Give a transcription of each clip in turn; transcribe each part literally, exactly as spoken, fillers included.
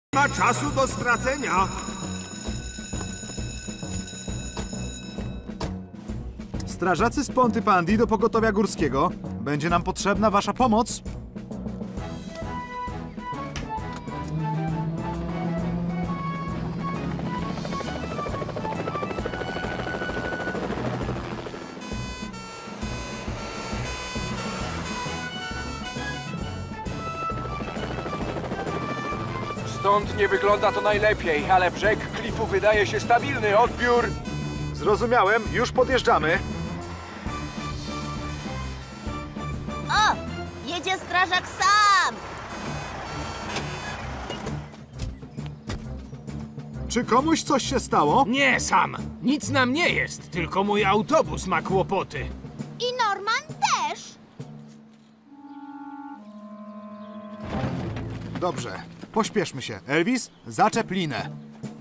Nie ma czasu do stracenia. Strażacy z Pontypandy do pogotowia górskiego. Będzie nam potrzebna wasza pomoc. Stąd nie wygląda to najlepiej, ale brzeg klifu wydaje się stabilny. Odbiór! Zrozumiałem, już podjeżdżamy. O! Jedzie strażak sam! Czy komuś coś się stało? Nie, Sam. Nic nam nie jest, tylko mój autobus ma kłopoty. I Norman też! Dobrze, pośpieszmy się. Elvis, zaczep linę.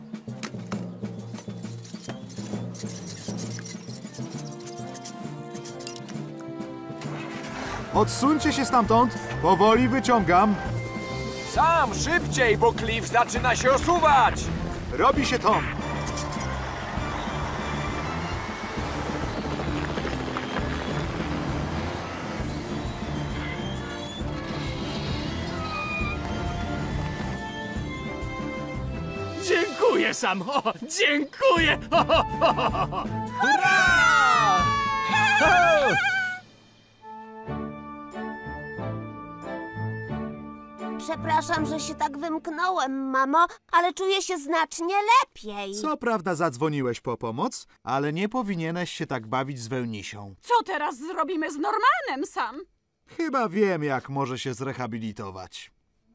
Odsuńcie się stamtąd. Powoli wyciągam. Sam, szybciej, bo klif zaczyna się osuwać! Robi się to. Dziękuję, Sam. O, dziękuję. Ho, ho, ho, ho, ho. Hurra! Ho! Przepraszam, że się tak wymknąłem, mamo, ale czuję się znacznie lepiej. Co prawda zadzwoniłeś po pomoc, ale nie powinieneś się tak bawić z wełnisią. Co teraz zrobimy z Normanem, Sam? Chyba wiem, jak może się zrehabilitować.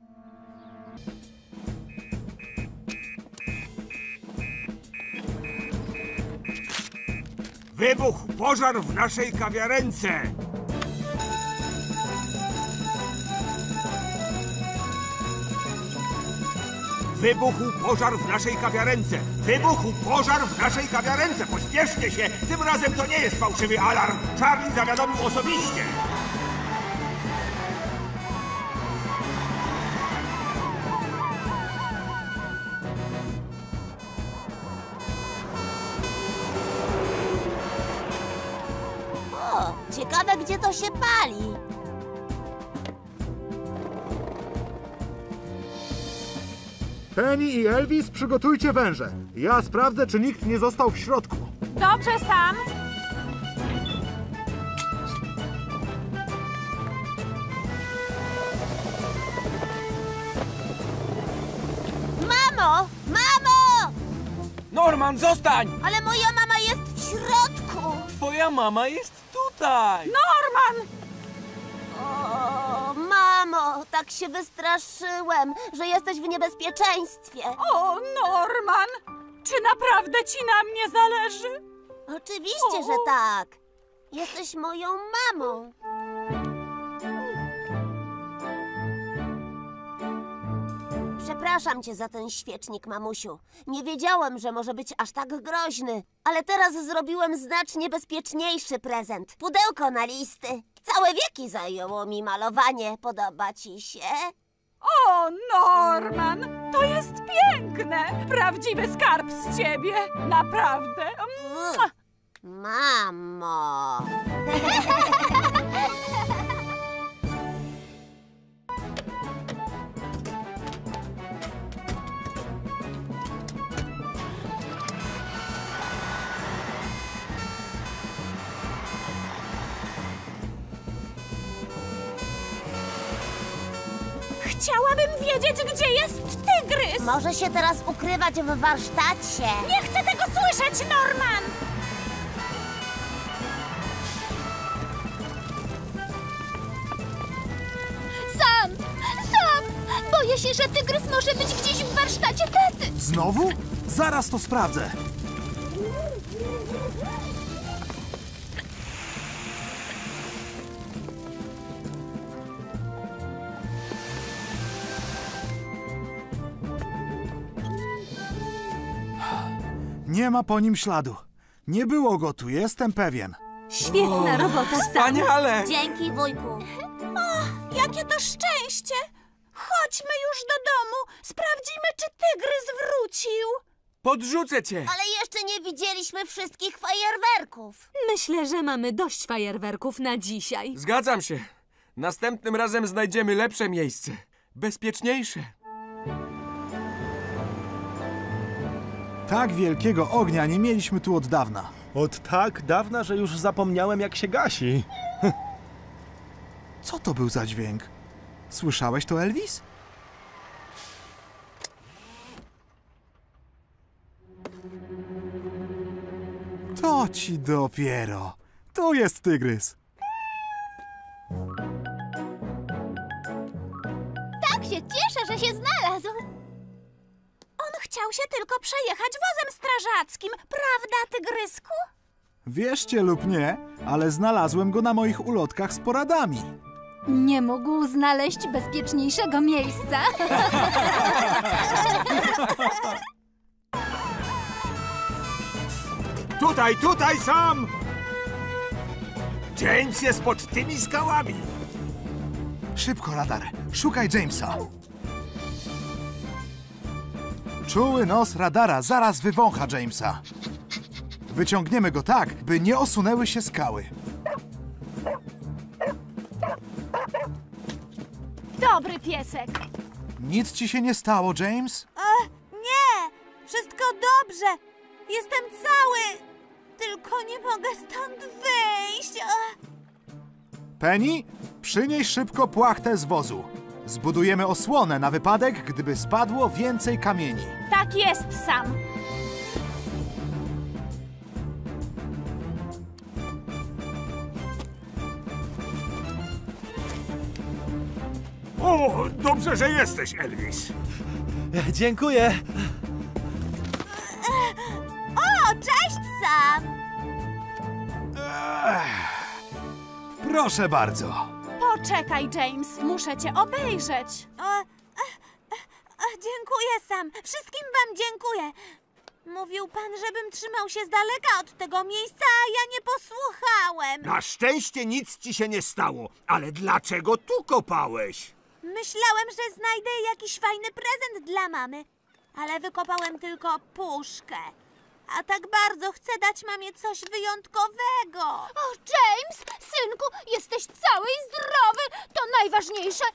Wybuchł pożar w naszej kawiarence. Wybuchł pożar w naszej kawiarence. Wybuchł pożar w naszej kawiarence. Pośpieszcie się. Tym razem to nie jest fałszywy alarm. Charlie zawiadomił osobiście. O, ciekawe, gdzie to się pali. Penny i Elvis, przygotujcie węże. Ja sprawdzę, czy nikt nie został w środku. Dobrze, Sam. Mamo! Mamo! Norman, zostań! Ale moja mama jest w środku! Twoja mama jest tutaj! Norman! O, mamo, tak się wystraszyłem, że jesteś w niebezpieczeństwie. O, Norman! Czy naprawdę ci na mnie zależy? Oczywiście, że tak. Jesteś moją mamą. Przepraszam cię za ten świecznik, mamusiu. Nie wiedziałem, że może być aż tak groźny. Ale teraz zrobiłem znacznie bezpieczniejszy prezent. Pudełko na listy. Całe wieki zajęło mi malowanie. Podoba ci się? O, Norman! To jest piękne! Prawdziwy skarb z ciebie! Naprawdę! Mua! Mamo! Chciałabym wiedzieć, gdzie jest tygrys! Może się teraz ukrywać w warsztacie. Nie chcę tego słyszeć, Norman! Sam! Sam! Boję się, że tygrys może być gdzieś w warsztacie tety. Znowu? Zaraz to sprawdzę. Nie ma po nim śladu. Nie było go tu, jestem pewien. Świetna robota, Sam! Wspaniale! Dzięki, wujku. Jakie to szczęście! Chodź! Chodźmy już do domu. Sprawdzimy, czy tygrys wrócił. Podrzucę cię! Ale jeszcze nie widzieliśmy wszystkich fajerwerków. Myślę, że mamy dość fajerwerków na dzisiaj. Zgadzam się. Następnym razem znajdziemy lepsze miejsce. Bezpieczniejsze. Tak wielkiego ognia nie mieliśmy tu od dawna. Od tak dawna, że już zapomniałem, jak się gasi. Co to był za dźwięk? Słyszałeś to, Elvis? To ci dopiero. Tu jest tygrys. Tak się cieszę, że się znalazł. On chciał się tylko przejechać wozem strażackim, prawda, tygrysku? Wierzcie lub nie, ale znalazłem go na moich ulotkach z poradami. Nie mógł znaleźć bezpieczniejszego miejsca. Tutaj, tutaj sam! James jest pod tymi skałami. Szybko, radar. Szukaj Jamesa. Czuły nos radara zaraz wywącha Jamesa. Wyciągniemy go tak, by nie osunęły się skały. Dobry piesek. Nic ci się nie stało, James? E, nie, wszystko dobrze. Jestem cały, tylko nie mogę stąd wyjść. E. Penny, przynieś szybko płachtę z wozu. Zbudujemy osłonę na wypadek, gdyby spadło więcej kamieni. Tak jest, Sam. O, dobrze, że jesteś, Elvis. Dziękuję. O, cześć, Sam. Proszę bardzo. Poczekaj, James, muszę cię obejrzeć. O, e, e, e, dziękuję, Sam. Wszystkim wam dziękuję. Mówił pan, żebym trzymał się z daleka od tego miejsca, a ja nie posłuchałem. Na szczęście nic ci się nie stało. Ale dlaczego tu kopałeś? Myślałem, że znajdę jakiś fajny prezent dla mamy, ale wykopałem tylko puszkę. A tak bardzo chcę dać mamie coś wyjątkowego. O, James, synku, jesteś cały i zdrowy. To najważniejsze.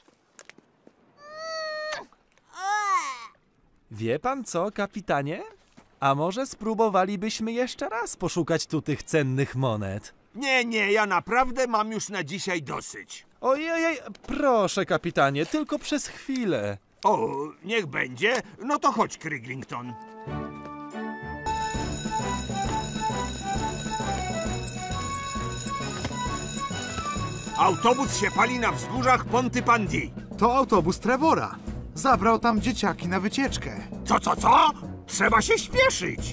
Wie pan co, kapitanie? A może spróbowalibyśmy jeszcze raz poszukać tu tych cennych monet? Nie, nie, ja naprawdę mam już na dzisiaj dosyć. Ojej, proszę, kapitanie, tylko przez chwilę. O, niech będzie. No to chodź, Criglington. Autobus się pali na wzgórzach Pontypandy. To autobus Trevora. Zabrał tam dzieciaki na wycieczkę. Co, co, co? Trzeba się śpieszyć.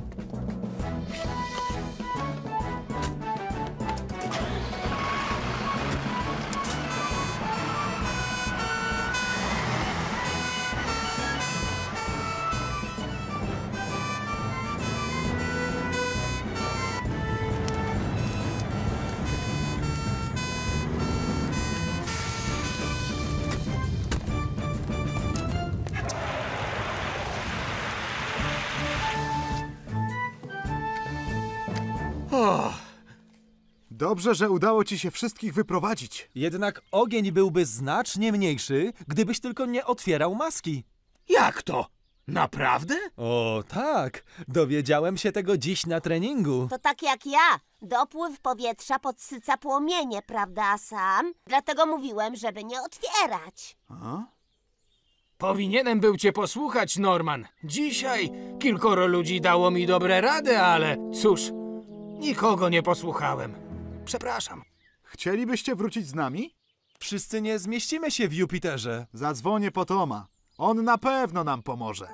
Dobrze, że udało ci się wszystkich wyprowadzić. Jednak ogień byłby znacznie mniejszy, gdybyś tylko nie otwierał maski. Jak to? Naprawdę? O, tak. Dowiedziałem się tego dziś na treningu. To tak jak ja. Dopływ powietrza podsyca płomienie, prawda, Sam? Dlatego mówiłem, żeby nie otwierać. A? Powinienem był cię posłuchać, Norman. Dzisiaj kilkoro ludzi dało mi dobre rady, ale cóż, nikogo nie posłuchałem. Przepraszam. Chcielibyście wrócić z nami? Wszyscy nie zmieścimy się w Jupiterze. Zadzwonię po Toma. On na pewno nam pomoże.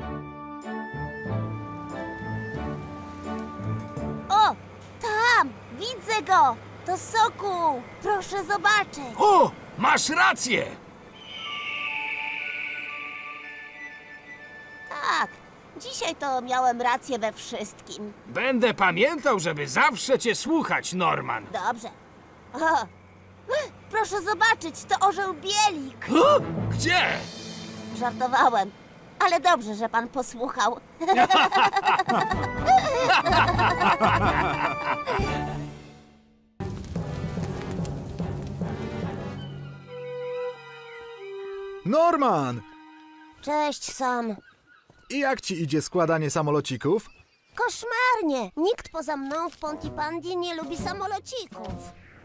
O, tam! Widzę go! To Sokół! Proszę zobaczyć. O, masz rację! Tak, dzisiaj to miałem rację we wszystkim. Będę pamiętał, żeby zawsze cię słuchać, Norman. Dobrze. O, proszę zobaczyć, to orzeł Bielik. Gdzie? Żartowałem. Ale dobrze, że pan posłuchał. Norman! Cześć, Sam. I jak ci idzie składanie samolocików? Koszmarnie. Nikt poza mną w Pontypandzie nie lubi samolocików.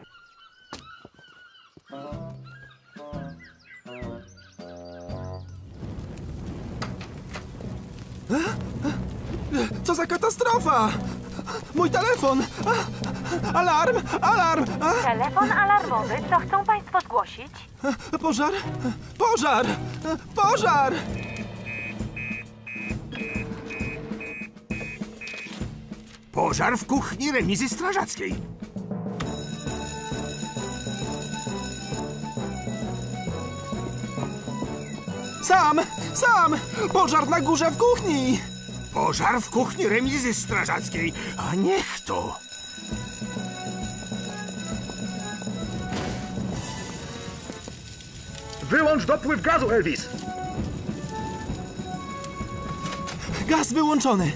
Co za katastrofa! Mój telefon! Alarm! Alarm! Telefon alarmowy. Co chcą państwo zgłosić? Pożar! Pożar! Pożar! Pożar w kuchni remizy strażackiej. Sam! Sam! Pożar na górze w kuchni! Pożar w kuchni remizy strażackiej. A niech to. Wyłącz dopływ gazu, Elvis! Gaz wyłączony!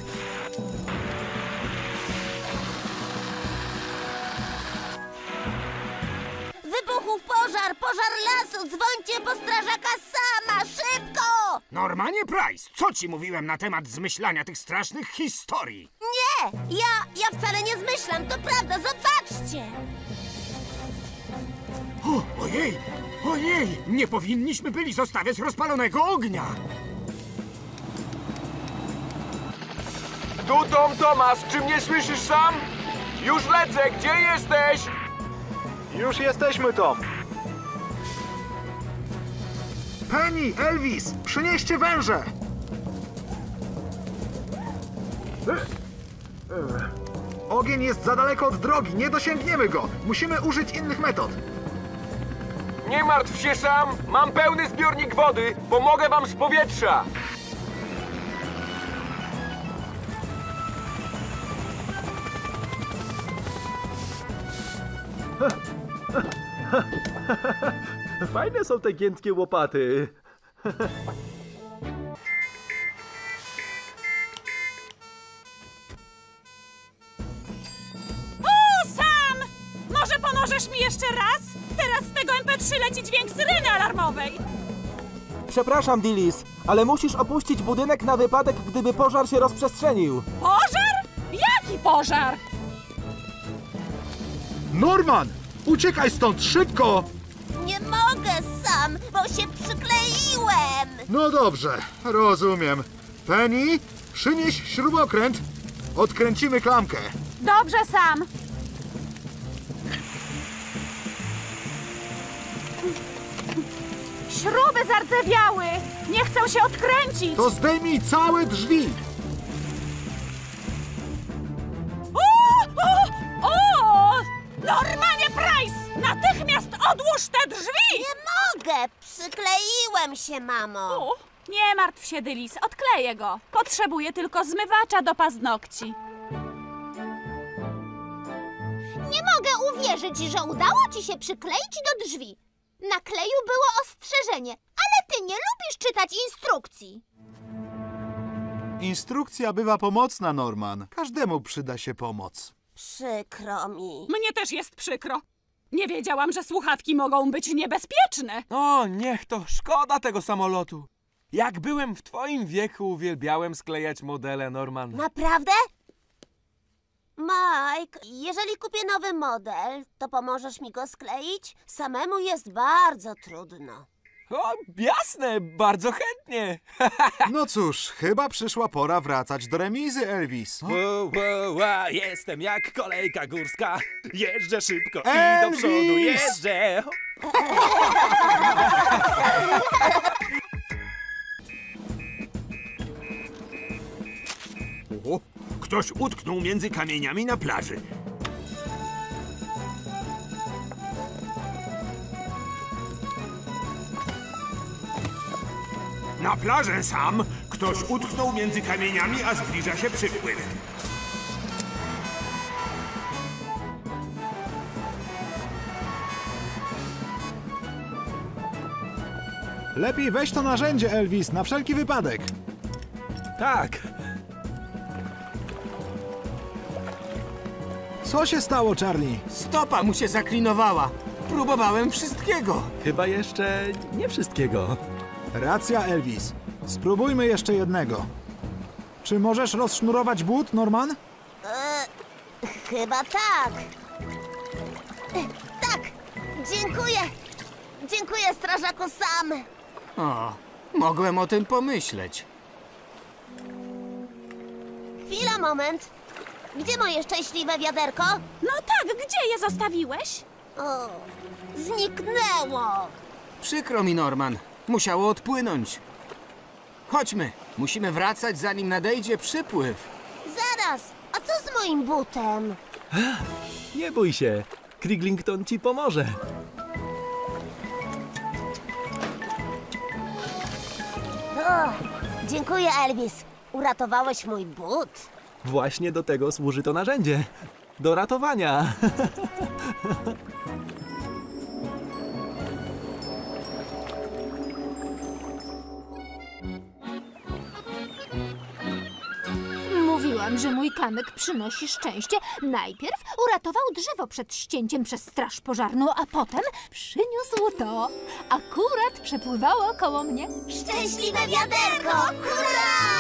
Wybuchł pożar! Pożar lasu! Dzwońcie po strażaka Sama! Szybko! Normanie Price, co ci mówiłem na temat zmyślania tych strasznych historii? Nie! Ja, ja wcale nie zmyślam, to prawda, zobaczcie! O, ojej! Ojej! Nie powinniśmy byli zostawiać rozpalonego ognia! Tu Tom Tomasz, czy mnie słyszysz sam? Już lecę, gdzie jesteś? Już jesteśmy, Tom. Penny, Elvis, przynieście węże! E, e, Ogień jest za daleko od drogi, nie dosięgniemy go. Musimy użyć innych metod. Nie martw się sam, mam pełny zbiornik wody, pomogę wam z powietrza. Fajne są te giętkie łopaty. O, Sam! Może pomożesz mi jeszcze raz? Teraz z tego em pe trzy leci dźwięk syreny alarmowej. Przepraszam, Dillis, ale musisz opuścić budynek na wypadek, gdyby pożar się rozprzestrzenił. Pożar? Jaki pożar? Norman! Uciekaj stąd, szybko! Nie mogę sam, bo się przykleiłem! No dobrze, rozumiem. Penny, przynieś śrubokręt. Odkręcimy klamkę. Dobrze, Sam. Śruby zardzewiały! Nie chcą się odkręcić! To zdejmij całe drzwi! O! O! O! Normanie Price! Natychmiast odłóż te drzwi! Nie mogę! Przykleiłem się, mamo! U, nie martw się, Dillis, odkleję go. Potrzebuję tylko zmywacza do paznokci. Nie mogę uwierzyć, że udało ci się przykleić do drzwi. Na kleju było ostrzeżenie, ale ty nie lubisz czytać instrukcji. Instrukcja bywa pomocna, Norman. Każdemu przyda się pomoc. Przykro mi. Mnie też jest przykro. Nie wiedziałam, że słuchawki mogą być niebezpieczne. O, niech to, szkoda tego samolotu. Jak byłem w twoim wieku, uwielbiałem sklejać modele, Norman. Naprawdę? Mike, jeżeli kupię nowy model, to pomożesz mi go skleić? Samemu jest bardzo trudno. O, jasne, bardzo chętnie. No cóż, chyba przyszła pora wracać do remizy, Elvis. Wow, wow, wow, jestem jak kolejka górska. Jeżdżę szybko Elvis! i do przodu jeżdżę. O, ktoś utknął między kamieniami na plaży. Na plażę sam ktoś utknął między kamieniami, a zbliża się przypływ. Lepiej weź to narzędzie, Elvis, na wszelki wypadek. Tak. Co się stało, Charlie? Stopa mu się zaklinowała. Próbowałem wszystkiego. Chyba jeszcze nie wszystkiego. Racja, Elvis. Spróbujmy jeszcze jednego. Czy możesz rozsznurować but, Norman? E, chyba tak. E, tak, dziękuję. Dziękuję, strażaku Sam. O, mogłem o tym pomyśleć. Chwila, moment. Gdzie moje szczęśliwe wiaderko? No tak, gdzie je zostawiłeś? O, zniknęło. Przykro mi, Norman. Musiało odpłynąć. Chodźmy. Musimy wracać, zanim nadejdzie przypływ. Zaraz, a co z moim butem? Nie bój się. Kriglington ci pomoże. O, dziękuję, Elvis. Uratowałeś mój but. Właśnie do tego służy to narzędzie. Do ratowania. Mówiłam, że mój kamyk przynosi szczęście. Najpierw uratował drzewo przed ścięciem przez straż pożarną, a potem przyniósł to. Akurat przepływało koło mnie. Szczęśliwe wiaderko! Hurra!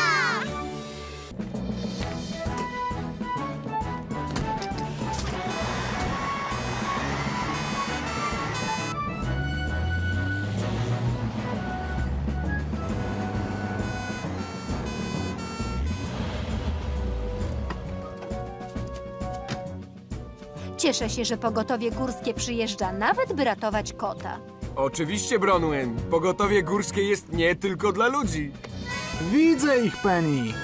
Cieszę się, że pogotowie górskie przyjeżdża nawet, by ratować kota. Oczywiście, Bronwyn. Pogotowie górskie jest nie tylko dla ludzi. Widzę ich, Penny.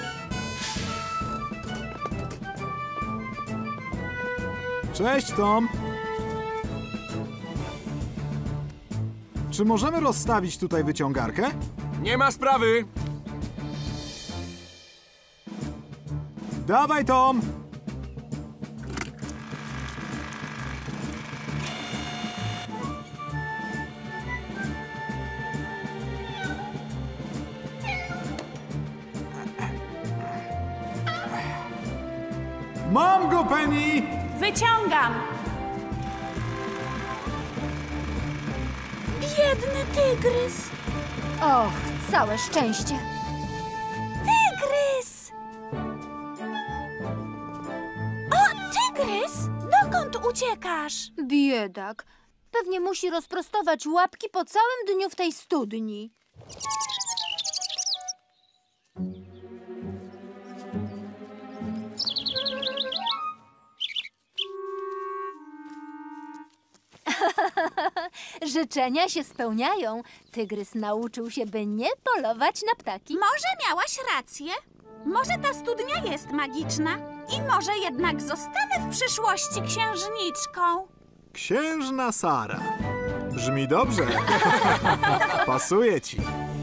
Cześć, Tom. Czy możemy rozstawić tutaj wyciągarkę? Nie ma sprawy. Dawaj, Tom. Mam go, Penny! Wyciągam. Biedny tygrys. Och, całe szczęście. Tygrys! O, tygrys! Dokąd uciekasz? Biedak. Pewnie musi rozprostować łapki po całym dniu w tej studni. Życzenia się spełniają. Tygrys nauczył się, by nie polować na ptaki. Może miałaś rację? Może ta studnia jest magiczna? I może jednak zostanę w przyszłości księżniczką? Księżna Sara. Brzmi dobrze. Pasuje ci.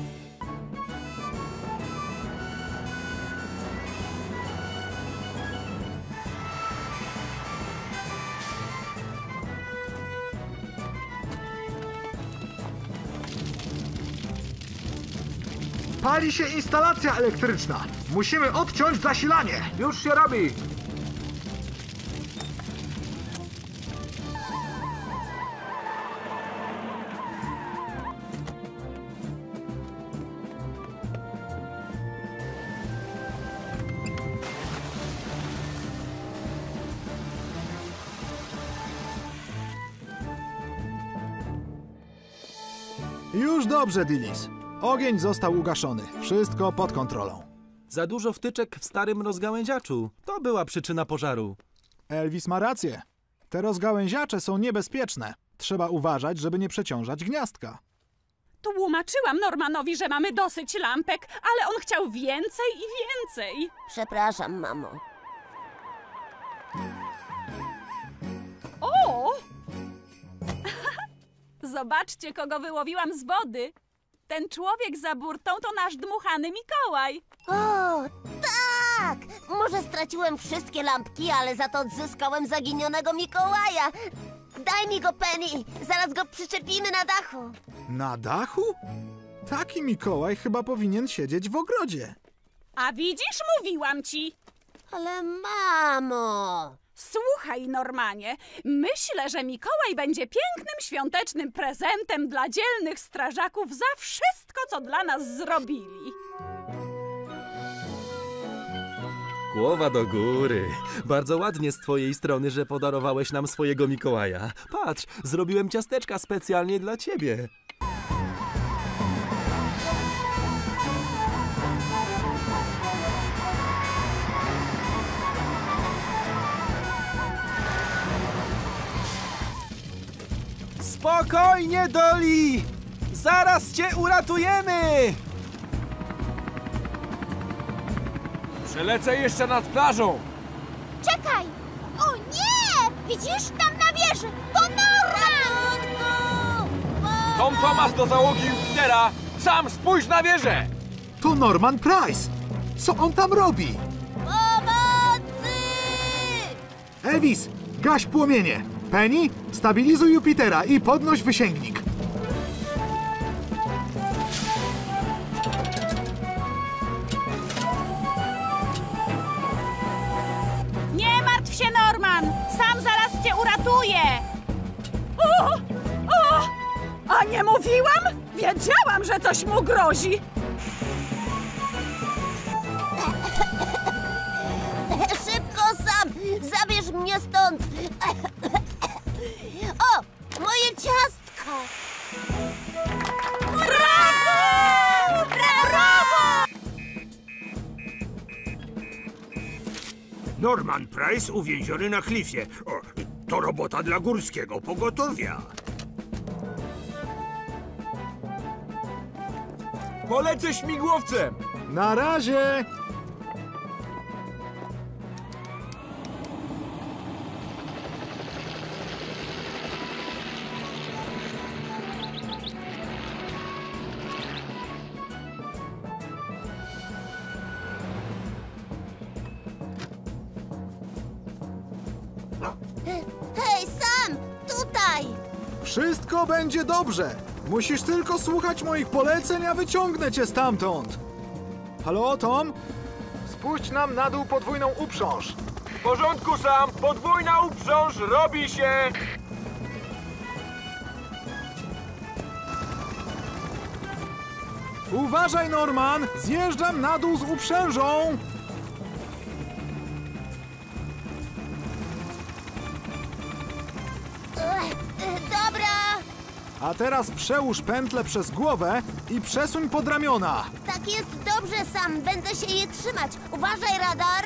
Pali się instalacja elektryczna. Musimy odciąć zasilanie. Już się robi. Już dobrze, Dillis. Ogień został ugaszony. Wszystko pod kontrolą. Za dużo wtyczek w starym rozgałęziaczu. To była przyczyna pożaru. Elvis ma rację. Te rozgałęziacze są niebezpieczne. Trzeba uważać, żeby nie przeciążać gniazdka. Tłumaczyłam Normanowi, że mamy dosyć lampek, ale on chciał więcej i więcej. Przepraszam, mamo. O! Zobaczcie, kogo wyłowiłam z wody. Ten człowiek za burtą to nasz dmuchany Mikołaj. O, tak! Może straciłem wszystkie lampki, ale za to odzyskałem zaginionego Mikołaja. Daj mi go, Penny. Zaraz go przyczepimy na dachu. Na dachu? Taki Mikołaj chyba powinien siedzieć w ogrodzie. A widzisz, mówiłam ci. Ale mamo... Słuchaj, Normanie, myślę, że Mikołaj będzie pięknym świątecznym prezentem dla dzielnych strażaków za wszystko, co dla nas zrobili. Głowa do góry. Bardzo ładnie z twojej strony, że podarowałeś nam swojego Mikołaja. Patrz, zrobiłem ciasteczka specjalnie dla ciebie. Spokojnie, Dolly! Zaraz cię uratujemy! Przelecę jeszcze nad plażą. Czekaj! O nie! Widzisz? Tam na wieży! To Norman! Tom Tomasz do załogi Jupitera. Sam spójrz na wieżę. To Norman Price! Co on tam robi? Pomocy! Elvis, gaś płomienie! Penny, stabilizuj Jupitera i podnoś wysięgnik. Nie martw się, Norman! Sam zaraz cię uratuję! O! O! A nie mówiłam? Wiedziałam, że coś mu grozi! Szybko, Sam! Zabierz mnie stąd! O! Moje ciastko! Brawo! Brawo! Norman Price uwięziony na klifie. O, to robota dla górskiego pogotowia. Polecę śmigłowcem. Na razie! Hej, Sam! Tutaj! Wszystko będzie dobrze! Musisz tylko słuchać moich poleceń, a wyciągnę cię stamtąd! Halo, Tom? Spuść nam na dół podwójną uprząż! W porządku, Sam. Podwójna uprząż robi się. Uważaj, Norman! Zjeżdżam na dół z uprzężą! Ech, dobra! A teraz przełóż pętlę przez głowę i przesuń pod ramiona. Tak jest dobrze, Sam. Będę się je trzymać. Uważaj, radar!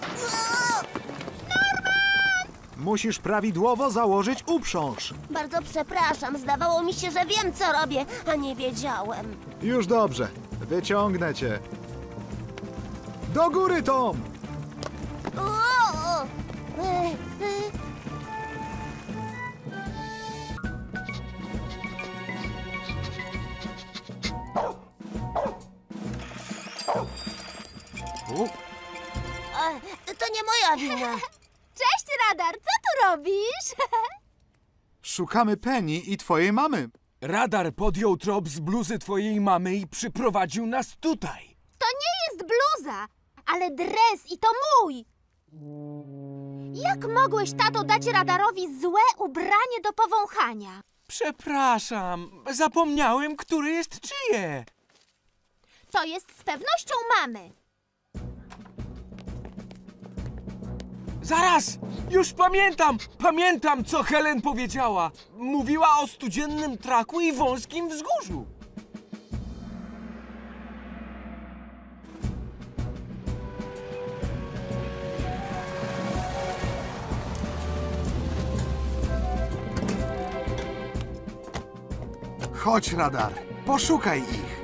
Musisz prawidłowo założyć uprząż. Bardzo przepraszam. Zdawało mi się, że wiem, co robię, a nie wiedziałem. Już dobrze. Wyciągnę cię. Do góry, Tom! O! E, e. E, To nie moja wina. Cześć, Radar! Co tu robisz? Szukamy Penny i twojej mamy. Radar podjął trop z bluzy twojej mamy i przyprowadził nas tutaj. To nie jest bluza, ale dres i to mój! Jak mogłeś, tato, dać Radarowi złe ubranie do powąchania? Przepraszam, zapomniałem, które jest czyje. To jest z pewnością mamy. Zaraz! Już pamiętam! Pamiętam, co Helen powiedziała. Mówiła o studziennym traku i wąskim wzgórzu. Chodź, radar. Poszukaj ich.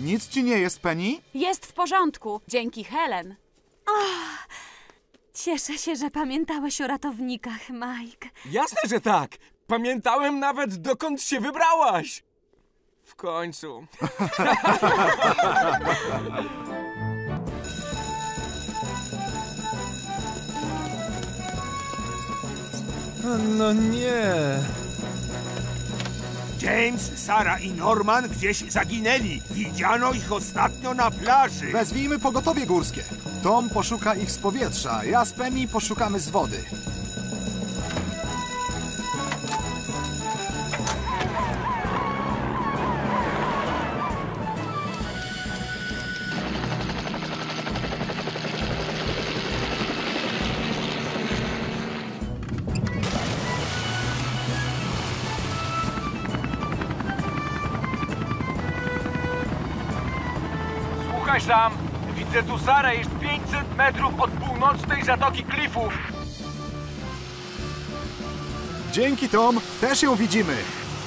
Nic ci nie jest, Penny? Jest w porządku, dzięki Helen. Oh, cieszę się, że pamiętałeś o ratownikach, Mike. Jasne, że tak. Pamiętałem nawet, dokąd się wybrałaś. W końcu. No nie. James, Sara i Norman gdzieś zaginęli. Widziano ich ostatnio na plaży. Wezwijmy pogotowie górskie. Tom poszuka ich z powietrza, ja z Penny poszukamy z wody. Słuchaj sam, widzę tu Sarę, jest pięćset metrów od północnej zatoki klifów. Dzięki, Tom, też ją widzimy.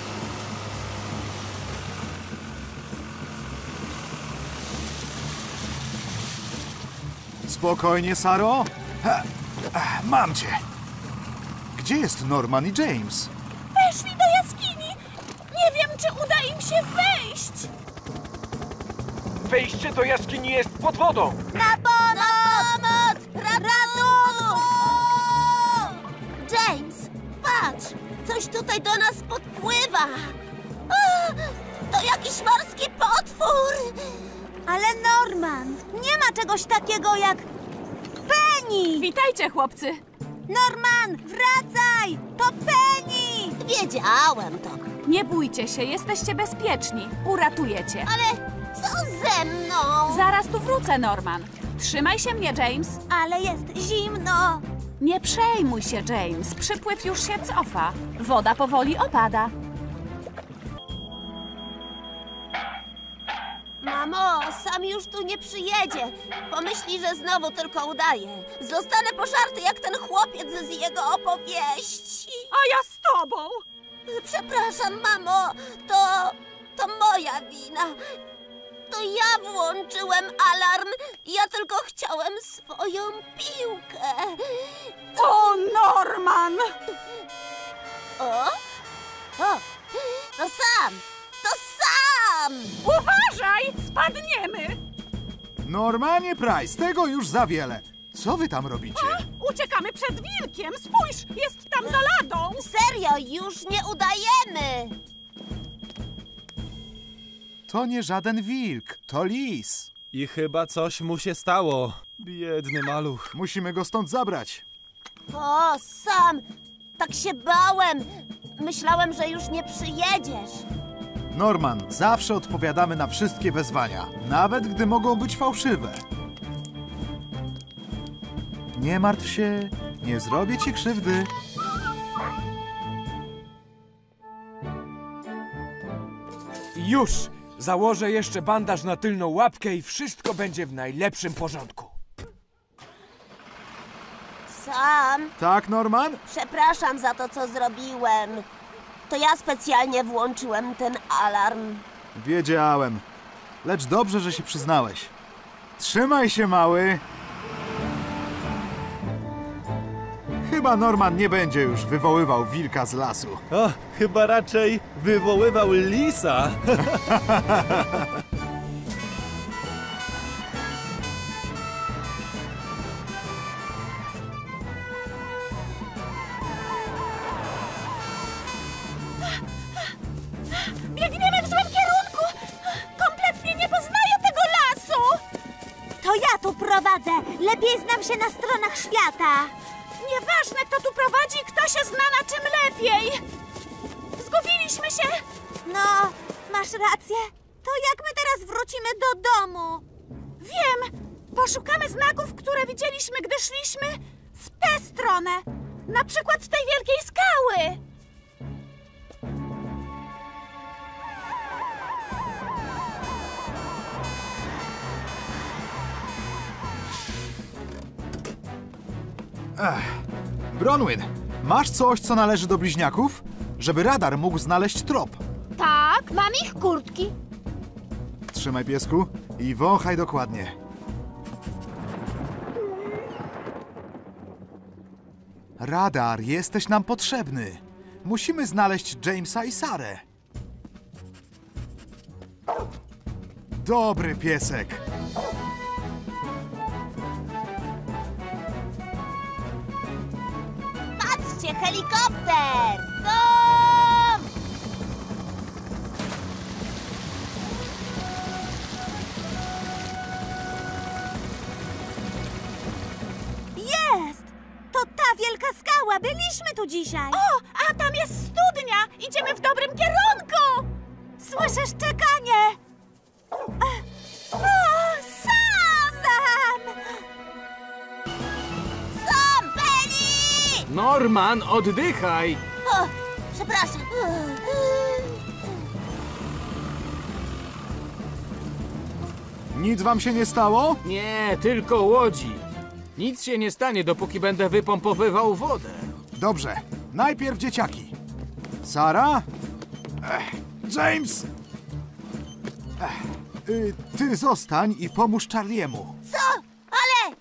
Spokojnie, Saro. Ha, ach, mam cię. Gdzie jest Norman i James? Weszli do jaskini. Nie wiem, czy uda im się wejść. Wejście do jaskini jest pod wodą. Na pomoc! Ratunku! James, patrz! Coś tutaj do nas podpływa. A, to jakiś morski potwór. Ale Norman, nie ma czegoś takiego jak Penny! Witajcie, chłopcy. Norman, wracaj! To Penny! Wiedziałem to. Nie bójcie się, jesteście bezpieczni. Uratujecie. Ale co ze mną? Zaraz tu wrócę, Norman. Trzymaj się mnie, James. Ale jest zimno. Nie przejmuj się, James. Przypływ już się cofa. Woda powoli opada. Mamo, sam już tu nie przyjedzie. Pomyśli, że znowu tylko udaje. Zostanę pożarty jak ten chłopiec z jego opowieści. A ja z tobą. Przepraszam, mamo. To... to moja wina. To ja włączyłem alarm. Ja tylko chciałem swoją piłkę. O, Norman! O? O, to sam! To sam! Uważaj! Spadniemy! Normanie Price, tego już za wiele. Co wy tam robicie? A, uciekamy przed wilkiem! Spójrz, jest tam za ladą! Serio, już nie udajemy! To nie żaden wilk, to lis. I chyba coś mu się stało. Biedny maluch. Musimy go stąd zabrać. O, sam! Tak się bałem! Myślałem, że już nie przyjedziesz. Norman, zawsze odpowiadamy na wszystkie wezwania, nawet gdy mogą być fałszywe. Nie martw się, nie zrobię ci krzywdy. Już! Założę jeszcze bandaż na tylną łapkę i wszystko będzie w najlepszym porządku. Sam, Tak, Norman? przepraszam za to, co zrobiłem. To ja specjalnie włączyłem ten alarm. Wiedziałem. Lecz dobrze, że się przyznałeś. Trzymaj się, mały. Chyba Norman nie będzie już wywoływał wilka z lasu. O, chyba raczej wywoływał lisa. Biegniemy w złym kierunku! Kompletnie nie poznaję tego lasu! To ja tu prowadzę. Lepiej znam się na stronach świata. Nieważne, kto tu prowadzi, kto się zna na czym lepiej! Zgubiliśmy się! No, masz rację. To jak my teraz wrócimy do domu? Wiem! Poszukamy znaków, które widzieliśmy, gdy szliśmy w tę stronę. Na przykład tej wielkiej skały. Ech. Bronwyn, masz coś, co należy do bliźniaków? Żeby radar mógł znaleźć trop. Tak, mam ich kurtki. Trzymaj, piesku, i wąchaj dokładnie. Radar, jesteś nam potrzebny. Musimy znaleźć Jamesa i Sarę. Dobry piesek. Patrzcie, helikopter! Tom! Jest! To ta wielka skała! Byliśmy tu dzisiaj! O, a tam jest studnia! Idziemy w dobrym kierunku! Słyszysz czekanie? O, Sam! Sam! Sam, Penny! Norman, oddychaj! O, przepraszam. Nic wam się nie stało? Nie, tylko łodzi. Nic się nie stanie, dopóki będę wypompowywał wodę. Dobrze, najpierw dzieciaki. Sara? Ech, James! Ech, y, ty zostań i pomóż Charliemu. Co? Ale...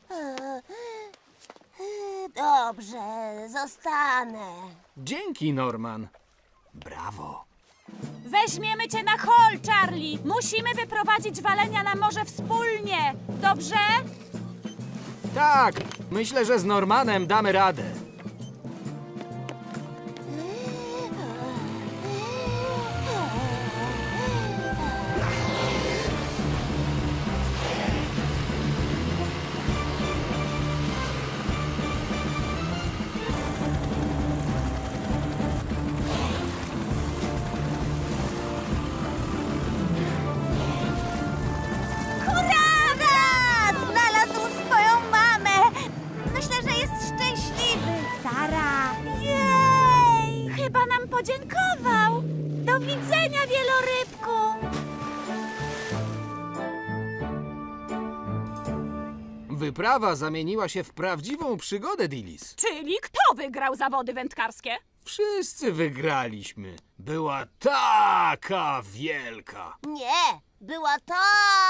Dobrze, zostanę. Dzięki, Norman. Brawo. Weźmiemy cię na hol, Charlie! Musimy wyprowadzić walenia na morze wspólnie! Dobrze? Tak, myślę, że z Normanem damy radę. Podziękował! Do widzenia, wielorybku! Wyprawa zamieniła się w prawdziwą przygodę, Dillis. Czyli kto wygrał zawody wędkarskie? Wszyscy wygraliśmy. Była taka wielka. Nie, była taka.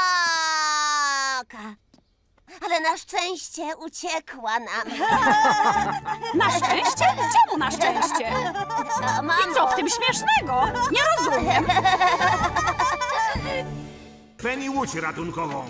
Ale na szczęście uciekła nam. Na szczęście? Czemu na szczęście? No, I co w tym śmiesznego? Nie rozumiem. Penny, łódź ratunkową.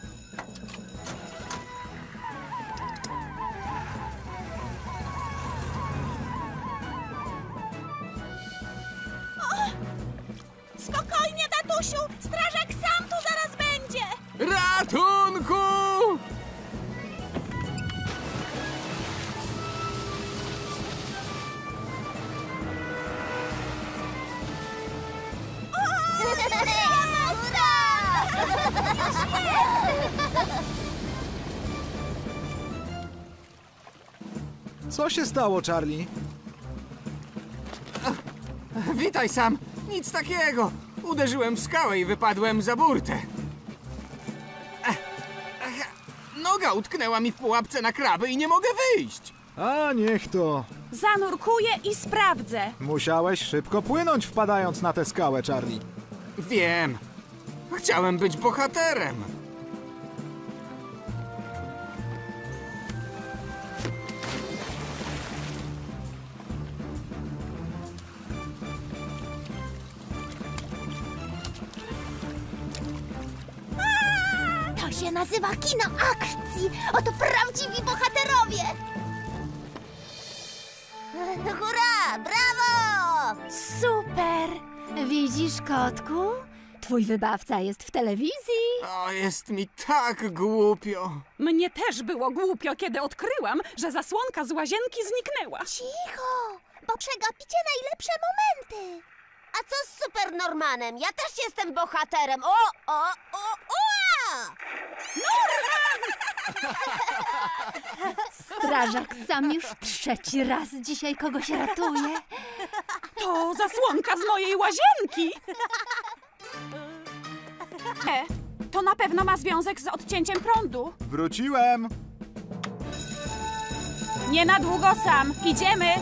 Spokojnie, tatusiu! Strażak sam tu zaraz będzie! Ratunku! Co się stało, Charlie? Witaj, Sam. Nic takiego. Uderzyłem w skałę i wypadłem za burtę. Ech, ech, noga utknęła mi w pułapce na kraby i nie mogę wyjść. A niech to. Zanurkuję i sprawdzę. Musiałeś szybko płynąć, wpadając na tę skałę, Charlie. Wiem. Chciałem być bohaterem. To się nazywa kino akcji. Oto prawdziwi bohaterowie. Hurra! Brawo! Super! Widzisz, kotku? Twój wybawca jest w telewizji. O, jest mi tak głupio. Mnie też było głupio, kiedy odkryłam, że zasłonka z łazienki zniknęła. Cicho, bo przegapicie najlepsze momenty. A co z Super Normanem? Ja też jestem bohaterem. O, o, o, o! Strażak sam już trzeci raz dzisiaj kogoś ratuje. To zasłonka z mojej łazienki. E, to na pewno ma związek z odcięciem prądu. Wróciłem. Nie na długo, Sam. Idziemy.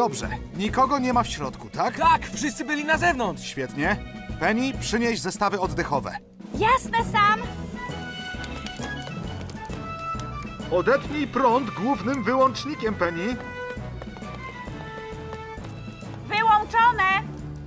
Dobrze. Nikogo nie ma w środku, tak? Tak, wszyscy byli na zewnątrz. Świetnie. Penny, przynieś zestawy oddechowe. Jasne, Sam. Odetnij prąd głównym wyłącznikiem, Penny. Wyłączone.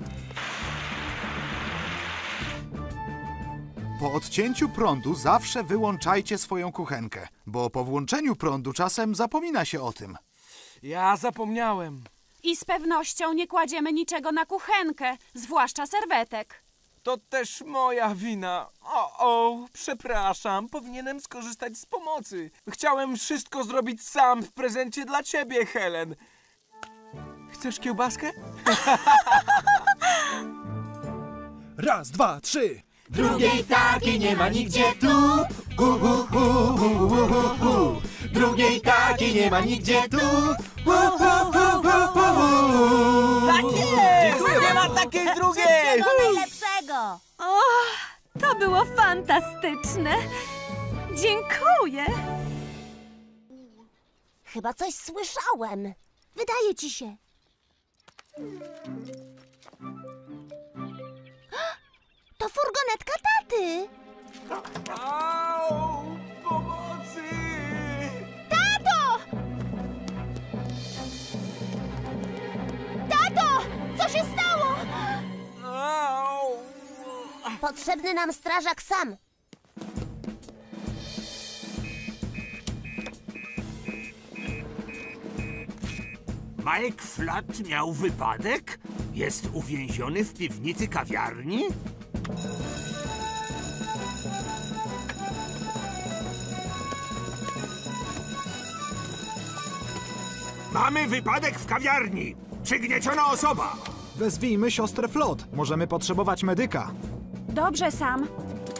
Po odcięciu prądu zawsze wyłączajcie swoją kuchenkę, bo po włączeniu prądu czasem zapomina się o tym. Ja zapomniałem. I z pewnością nie kładziemy niczego na kuchenkę, zwłaszcza serwetek. To też moja wina. O, o, przepraszam, powinienem skorzystać z pomocy. Chciałem wszystko zrobić sam w prezencie dla ciebie, Helen. Chcesz kiełbaskę? Raz, dwa, trzy. Drugiej takiej nie ma nigdzie tu. U, u, u, u, u, u, u. Drugiej takiej nie ma nigdzie tu. U, u, u, u, u. Tak jest! Nie ma takiej drugiej! Wszystkiego najlepszego! O, to było fantastyczne. Dziękuję. Chyba coś słyszałem. Wydaje ci się. To furgonetka taty. Au! Pomocy! Tato! Tato! Co się stało? Au! Potrzebny nam strażak Sam. Mike Flat miał wypadek? Jest uwięziony w piwnicy kawiarni? Mamy wypadek w kawiarni! Przygnieciona osoba! Wezwijmy siostrę Flot. Możemy potrzebować medyka. Dobrze, Sam.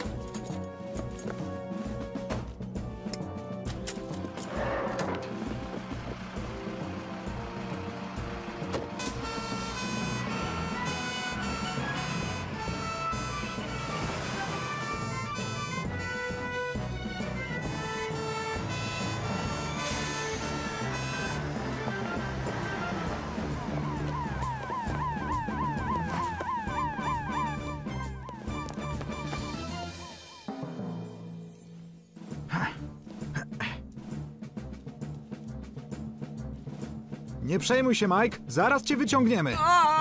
Nie przejmuj się, Mike. Zaraz cię wyciągniemy.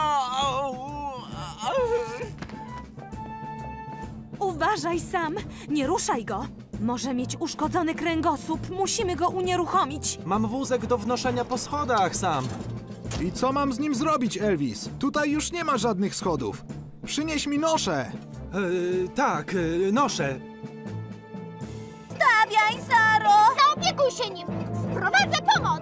Uważaj, Sam. Nie ruszaj go. Może mieć uszkodzony kręgosłup. Musimy go unieruchomić. Mam wózek do wnoszenia po schodach, Sam. I co mam z nim zrobić, Elvis? Tutaj już nie ma żadnych schodów. Przynieś mi noszę. Yy, tak, yy, noszę. Stawiaj, Saro! Zaopiekuj się nim! Sprowadzę pomoc!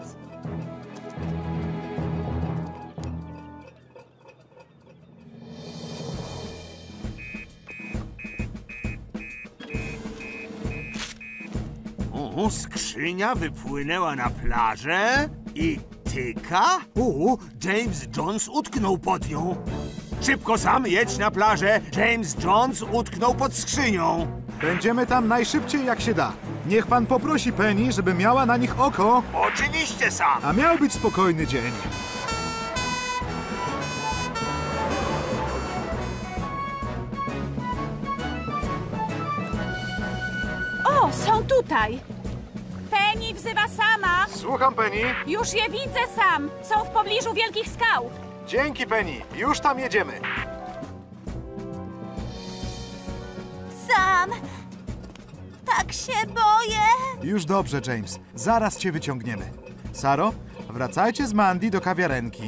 O, skrzynia wypłynęła na plażę i tyka? O, James Jones utknął pod nią. Szybko, Sam, jedź na plażę. James Jones utknął pod skrzynią. Będziemy tam najszybciej jak się da. Niech pan poprosi Penny, żeby miała na nich oko. Oczywiście, Sam. A miał być spokojny dzień. O, są tutaj. Penny wzywa Sama. Słucham, Penny. Już je widzę, Sam. Są w pobliżu wielkich skał. Dzięki, Penny. Już tam jedziemy. Sam! Tak się boję! Już dobrze, James. Zaraz cię wyciągniemy. Saro, wracajcie z Mandy do kawiarenki.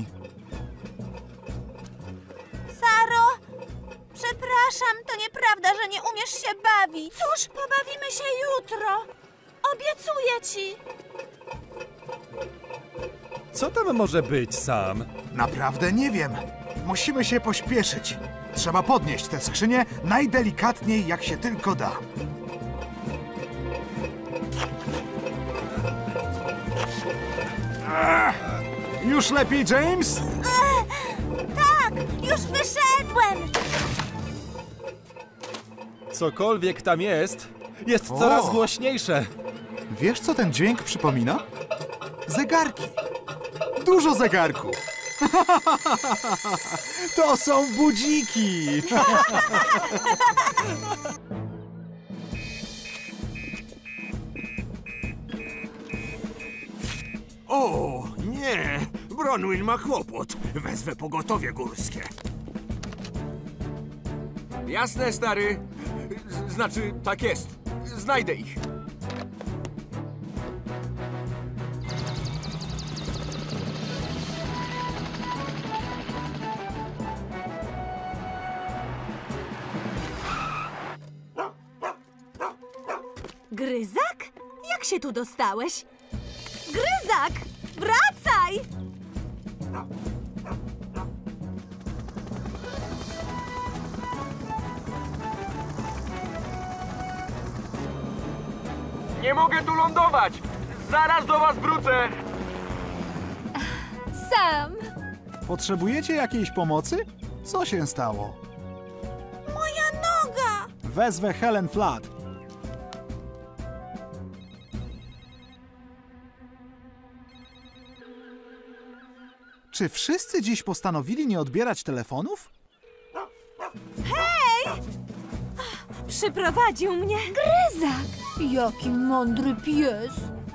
Saro! Przepraszam, to nieprawda, że nie umiesz się bawić. Cóż, pobawimy się jutro. Obiecuję ci. Co tam może być, Sam? Naprawdę nie wiem. Musimy się pośpieszyć. Trzeba podnieść tę skrzynię najdelikatniej, jak się tylko da. Ech. Już lepiej, James? Tak, już wyszedłem! Cokolwiek tam jest, jest coraz O! głośniejsze. Wiesz, co ten dźwięk przypomina? Zegarki. Dużo zegarków. To są budziki! O, nie! Bronwyn ma kłopot. Wezwę pogotowie górskie. Jasne, stary. Z- Znaczy, tak jest. Znajdę ich. Gryzak? Jak się tu dostałeś? Gryzak! Wracaj! Nie mogę tu lądować! Zaraz do was wrócę! Sam! Potrzebujecie jakiejś pomocy? Co się stało? Moja noga! Wezwę Helen Flood. Czy wszyscy dziś postanowili nie odbierać telefonów? Hej! Przyprowadził mnie Gryzak! Jaki mądry pies!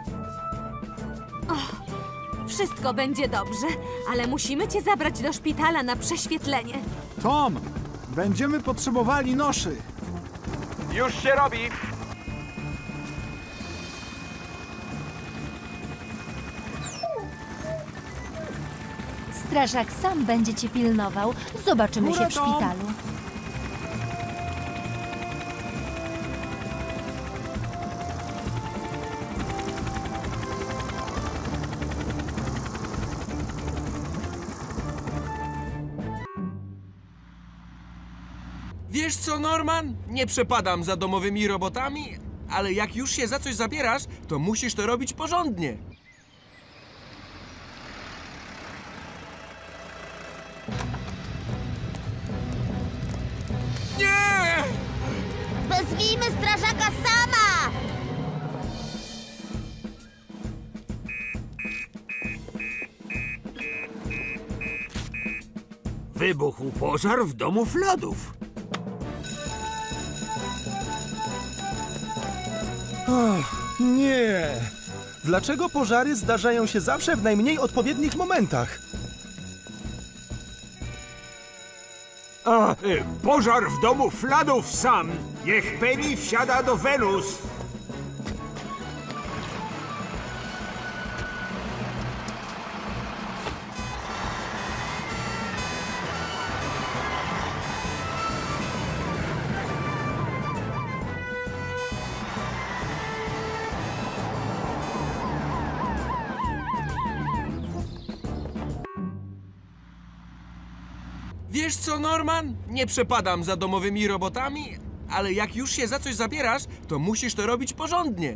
Och, wszystko będzie dobrze, ale musimy cię zabrać do szpitala na prześwietlenie. Tom, będziemy potrzebowali noszy. Już się robi! Strażak sam będzie cię pilnował. Zobaczymy się w Tom. szpitalu. Wiesz co, Norman? Nie przepadam za domowymi robotami, ale jak już się za coś zabierasz, to musisz to robić porządnie. Nie! Wezwijmy strażaka sama! Wybuchł pożar w domu Floodów. Och, nie! Dlaczego pożary zdarzają się zawsze w najmniej odpowiednich momentach? A, y, pożar w domu Floodów sam. Niech Penny wsiada do Wenus. Wiesz co, Norman? Nie przepadam za domowymi robotami, ale jak już się za coś zabierasz, to musisz to robić porządnie.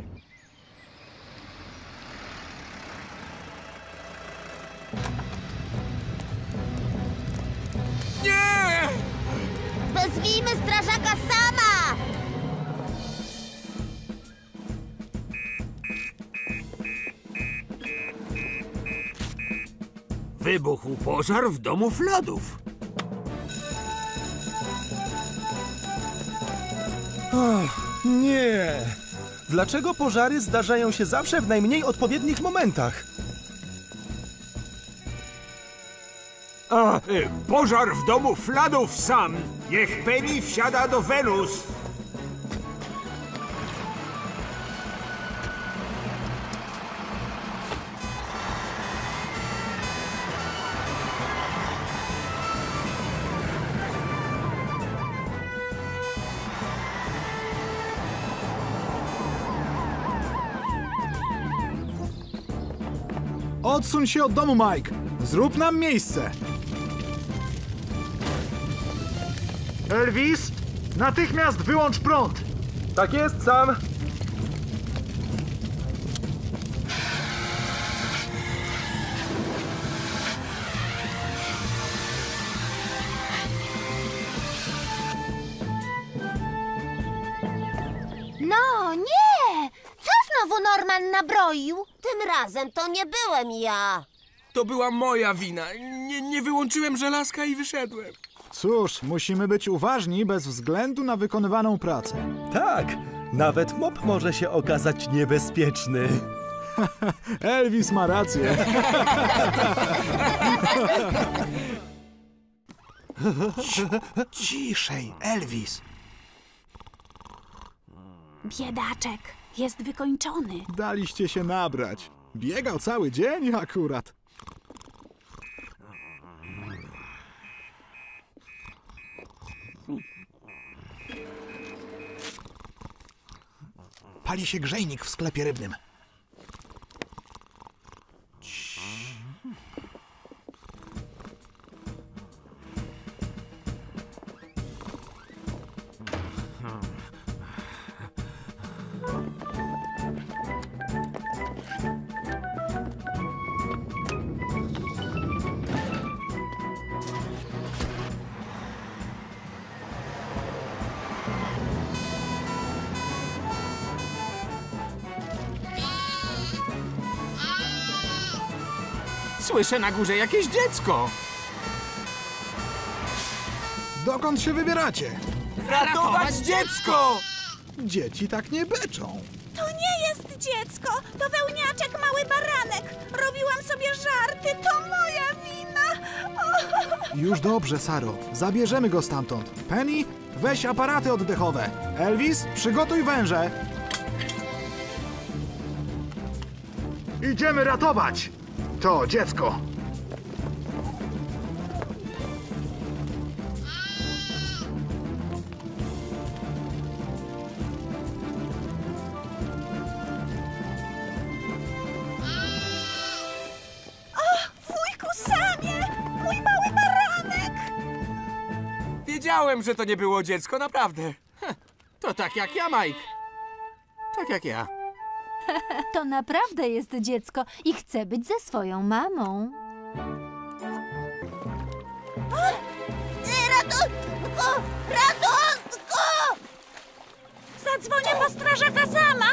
Nie! Wezwijmy strażaka sama! Wybuchł pożar w domu Floodów. Och, nie! Dlaczego pożary zdarzają się zawsze w najmniej odpowiednich momentach? A, y, pożar w domu Floodów sam. Niech Penny wsiada do Wenus. Odsuń się od domu, Mike. Zrób nam miejsce. Elvis, natychmiast wyłącz prąd. Tak jest, Sam. No, nie! Co znowu Norman nabroił? Tym razem to nie byłem ja. To była moja wina. Nie, nie wyłączyłem żelazka i wyszedłem. Cóż, musimy być uważni bez względu na wykonywaną pracę. Tak, nawet mop może się okazać niebezpieczny. Elvis ma rację. Ciszej, Elvis. Biedaczek, jest wykończony. Daliście się nabrać. Biegał cały dzień akurat. Pali się grzejnik w sklepie rybnym. Słyszę na górze jakieś dziecko. Dokąd się wybieracie? Ratować dziecko! Dzieci tak nie beczą. To nie jest dziecko, to wełniaczek mały baranek. Robiłam sobie żarty, to moja wina. O. Już dobrze, Saro. Zabierzemy go stamtąd. Penny, weź aparaty oddechowe. Elvis, przygotuj węże. Idziemy ratować to dziecko. Wujku Samie, mój mały baranek. Wiedziałem, że to nie było dziecko, naprawdę. To tak jak ja, Mike. Tak jak ja. To naprawdę jest dziecko i chce być ze swoją mamą. Ratunku! Ratunku! Zadzwonię po strażaka sama.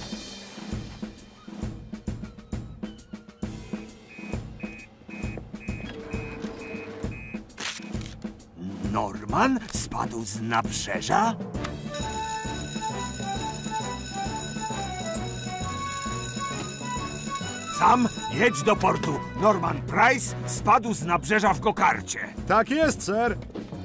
Norman spadł z nabrzeża? Sam jedź do portu. Norman Price spadł z nabrzeża w gokarcie. Tak jest, ser.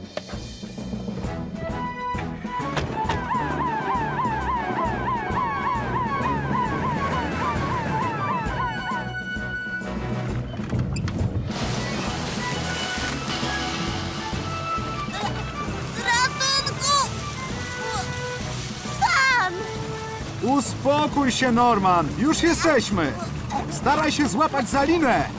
Ratunku! Sam! Uspokój się, Norman. Już jesteśmy. Staraj się złapać za linę.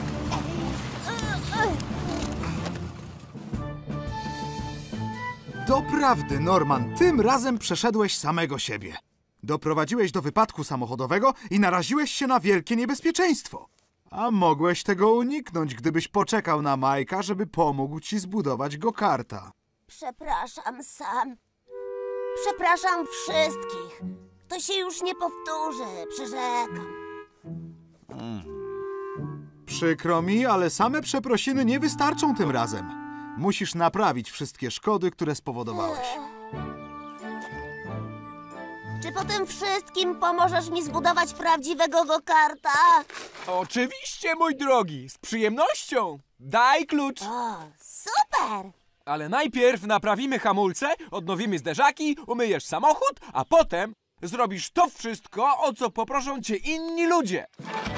Doprawdy, Norman, tym razem przeszedłeś samego siebie. Doprowadziłeś do wypadku samochodowego i naraziłeś się na wielkie niebezpieczeństwo. A mogłeś tego uniknąć, gdybyś poczekał na Majka, żeby pomógł ci zbudować go-karta. Przepraszam, Sam. Przepraszam wszystkich. To się już nie powtórzy, przyrzekam. Przykro mi, ale same przeprosiny nie wystarczą tym razem. Musisz naprawić wszystkie szkody, które spowodowałeś. Czy po tym wszystkim pomożesz mi zbudować prawdziwego go-karta? Oczywiście, mój drogi, z przyjemnością. Daj klucz. O, super! Ale najpierw naprawimy hamulce, odnowimy zderzaki, umyjesz samochód, a potem zrobisz to wszystko, o co poproszą cię inni ludzie.